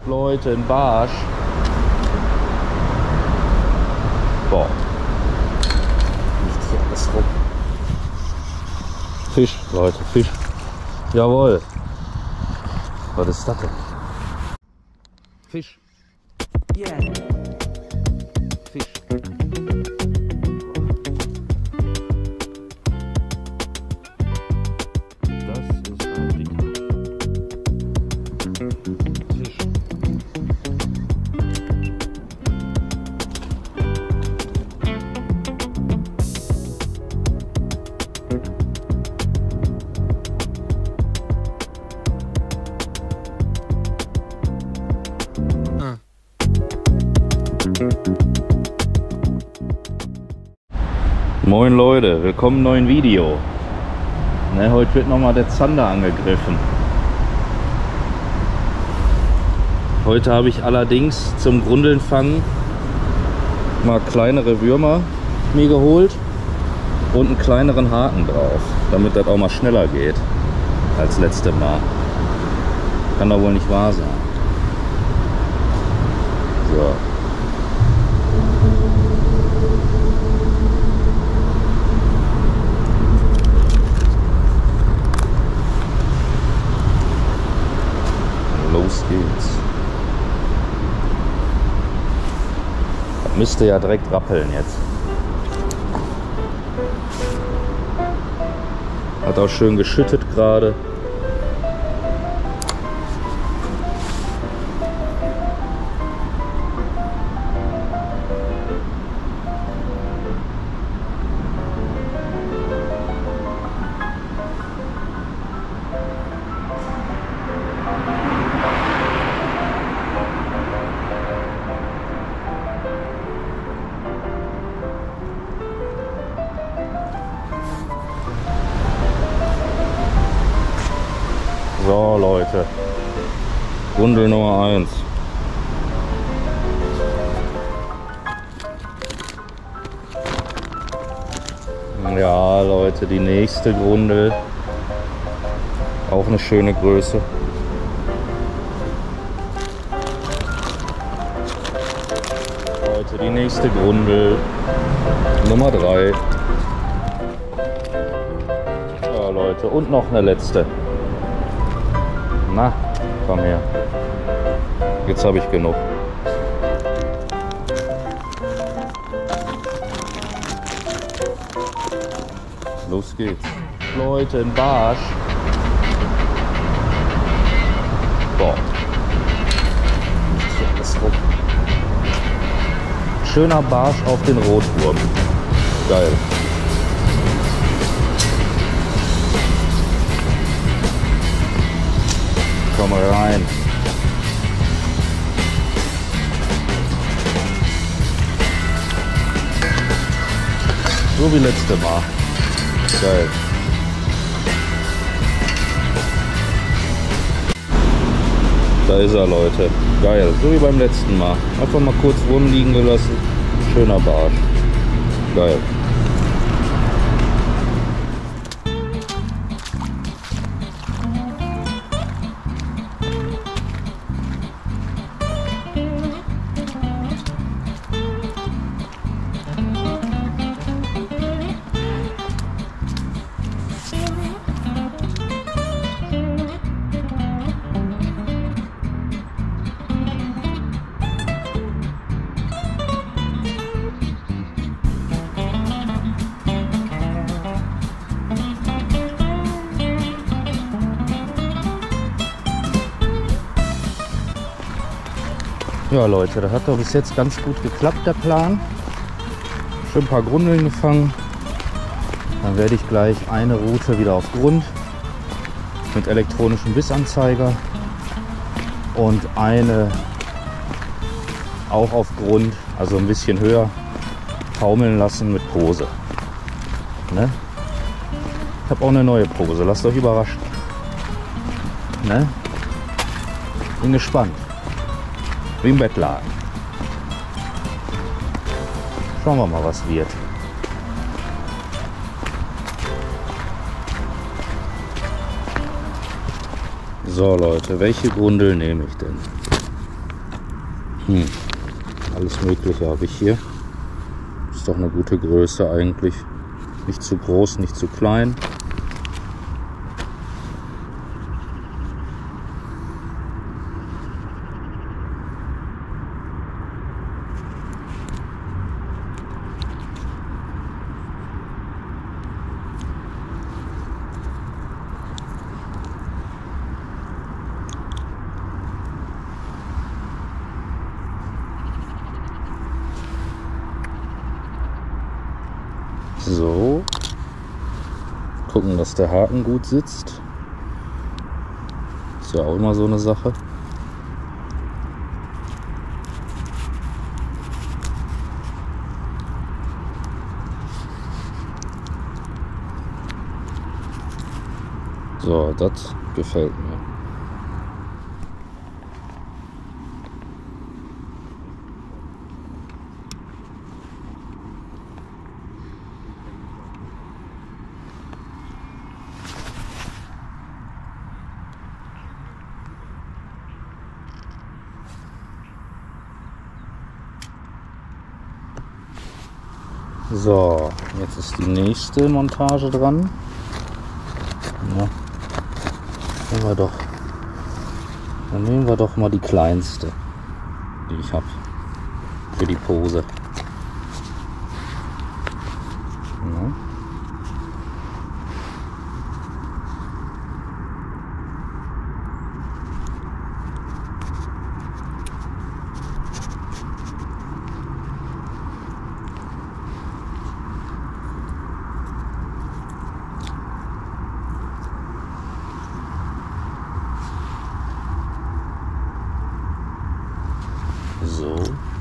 Leute, ein Barsch. Boah. Liegt hier alles rum. Fisch, Leute, Fisch. Jawohl. Was ist das denn? Fisch. Yeah. Fisch. Das ist ein dicker Fisch. Moin Leute, willkommen im neuen Video. Ne, heute wird nochmal der Zander angegriffen. Heute habe ich allerdings zum Grundeln fangen mal kleinere Würmer mir geholt und einen kleineren Haken drauf, damit das auch mal schneller geht als letztes Mal. Kann doch wohl nicht wahr sein. So. Los geht's. Das müsste ja direkt rappeln jetzt. Hat auch schön geschüttet gerade. So Leute, Grundel Nummer 1. Ja Leute, die nächste Grundel. Auch eine schöne Größe. Leute, die nächste Grundel. Nummer 3. Ja Leute, und noch eine letzte. Na, komm her. Jetzt habe ich genug. Los geht's. Leute, ein Barsch. Boah. Liegt hier alles rum. Schöner Barsch auf den Rotwurm. Geil. Komm rein. So wie letztes Mal. Geil. Da ist er, Leute. Geil. So wie beim letzten Mal. Einfach mal kurz rumliegen gelassen. Schöner Barsch. Geil. Ja Leute, das hat doch bis jetzt ganz gut geklappt, der Plan. Schön ein paar Grundeln gefangen. Dann werde ich gleich eine Route wieder auf Grund mit elektronischem Bissanzeiger und eine auch auf Grund, also ein bisschen höher, taumeln lassen mit Pose. Ne? Ich habe auch eine neue Pose, lasst euch überraschen. Ne? Bin gespannt. Wie im Bettlaken. Schauen wir mal, was wird. So Leute, welche Grundel nehme ich denn? Alles Mögliche habe ich hier. Ist doch eine gute Größe eigentlich. Nicht zu groß, nicht zu klein. So, gucken, dass der Haken gut sitzt. Ist ja auch immer so eine Sache. So, das gefällt mir. So, jetzt ist die nächste Montage dran. Ja, dann nehmen wir doch mal die kleinste, die ich habe für die Pose. Ja. So.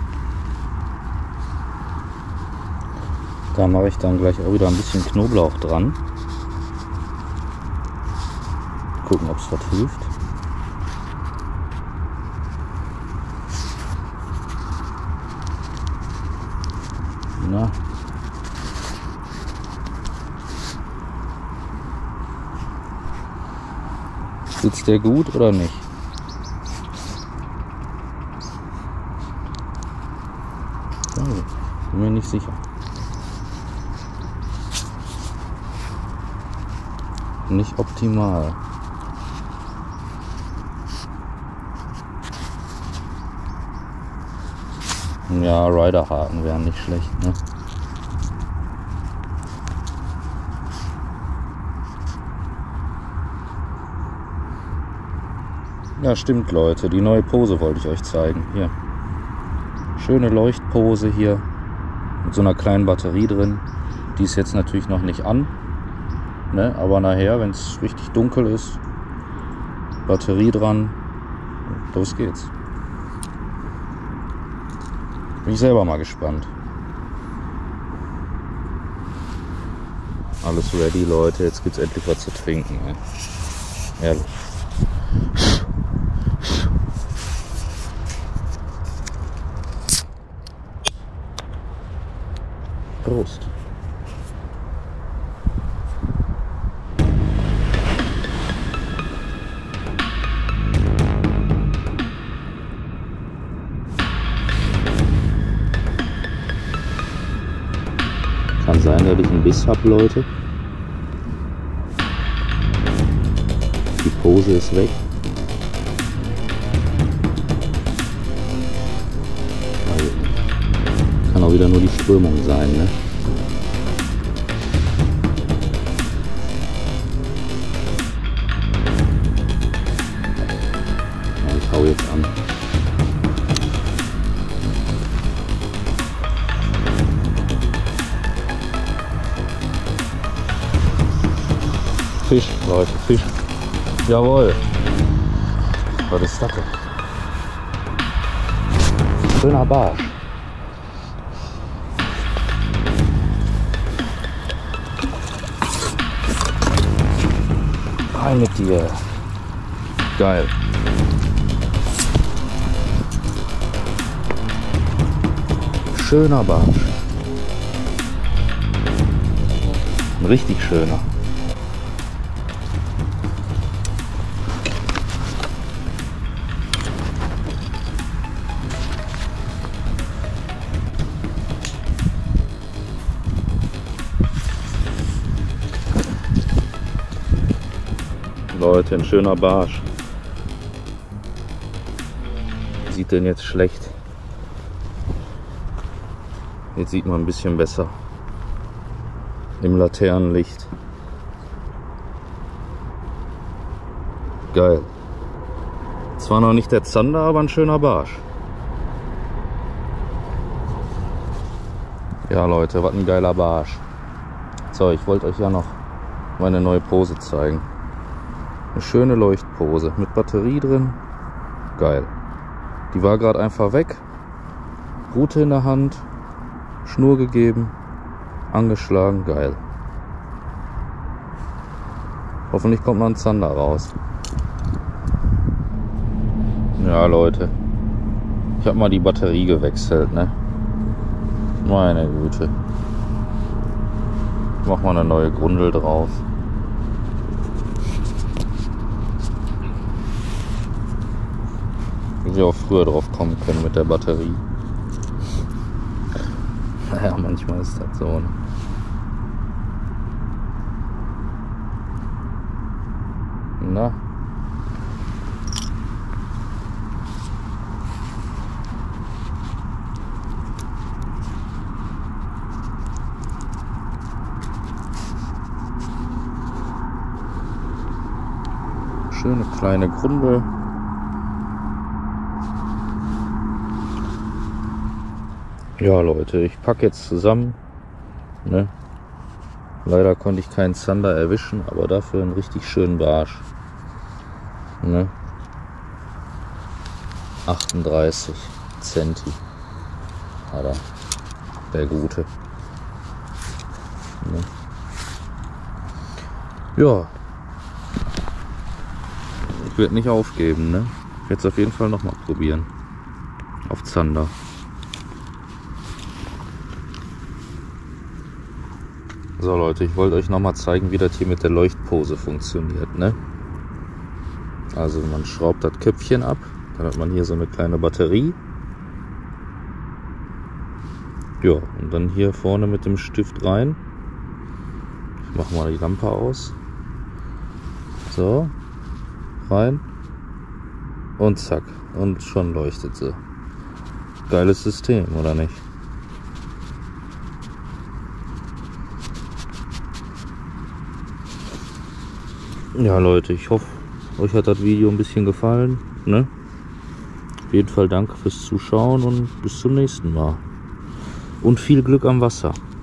Da mache ich dann gleich auch wieder ein bisschen Knoblauch dran. Gucken, ob es was hilft. Na. Sitzt der gut oder nicht? Bin mir nicht sicher. Nicht optimal. Ja, Riderhaken wären nicht schlecht, ne? Ja, stimmt, Leute. Die neue Pose wollte ich euch zeigen. Hier. Schöne Leuchtpose hier. Mit so einer kleinen Batterie drin. Die ist jetzt natürlich noch nicht an. Ne? Aber nachher, wenn es richtig dunkel ist, Batterie dran, los geht's. Bin ich selber mal gespannt. Alles ready, Leute. Jetzt gibt's endlich was zu trinken. Ey. Ehrlich. Prost. Kann sein, dass ich einen Biss habe, Leute. Die Pose ist weg. Also, kann auch wieder nur die Strömung sein, ne? Ja, ich hau jetzt an. Fisch, Leute, Fisch. Jawohl. Was ist das denn? Schöner Barsch. Rein mit dir. Geil. Schöner Barsch. Ein richtig schöner. Leute, ein schöner Barsch. Sieht denn jetzt schlecht? Jetzt sieht man ein bisschen besser. Im Laternenlicht. Geil. Zwar noch nicht der Zander, aber ein schöner Barsch. Ja Leute, was ein geiler Barsch. So, ich wollte euch ja noch meine neue Pose zeigen. Eine schöne Leuchtpose mit Batterie drin. Geil. Die war gerade einfach weg. Rute in der Hand. Schnur gegeben. Angeschlagen. Geil. Hoffentlich kommt noch ein Zander raus. Ja Leute. Ich habe mal die Batterie gewechselt, ne? Meine Güte. Ich mach mal eine neue Grundel drauf. Hätte ich auch früher drauf kommen können mit der Batterie. Naja, manchmal ist das so. Ne? Na? Schöne kleine Grundel. Ja Leute, ich packe jetzt zusammen. Ne? Leider konnte ich keinen Zander erwischen, aber dafür einen richtig schönen Barsch. Ne? 38 Centi. Aber der gute. Ne? Ja. Ich werde nicht aufgeben, ne? Ich werde es auf jeden Fall noch mal probieren. Auf Zander. So Leute, ich wollte euch noch mal zeigen, wie das hier mit der Leuchtpose funktioniert, ne? Also man schraubt das Köpfchen ab, dann hat man hier so eine kleine Batterie. Ja, und dann hier vorne mit dem Stift rein. Ich mache mal die Lampe aus. So. Rein und zack, und schon leuchtet sie. Geiles System, oder nicht? Ja Leute, ich hoffe, euch hat das Video ein bisschen gefallen, ne? Auf jeden Fall danke fürs Zuschauen und bis zum nächsten Mal. Und viel Glück am Wasser.